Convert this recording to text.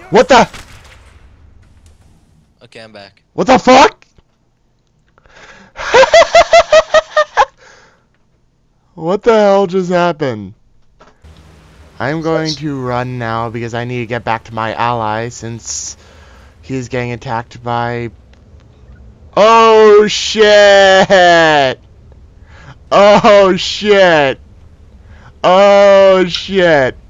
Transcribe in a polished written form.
What the? Okay, I'm back. What the fuck? What the hell just happened? I'm going to run now because I need to get back to my ally since he's getting attacked by... Oh shit! Oh shit! Oh shit!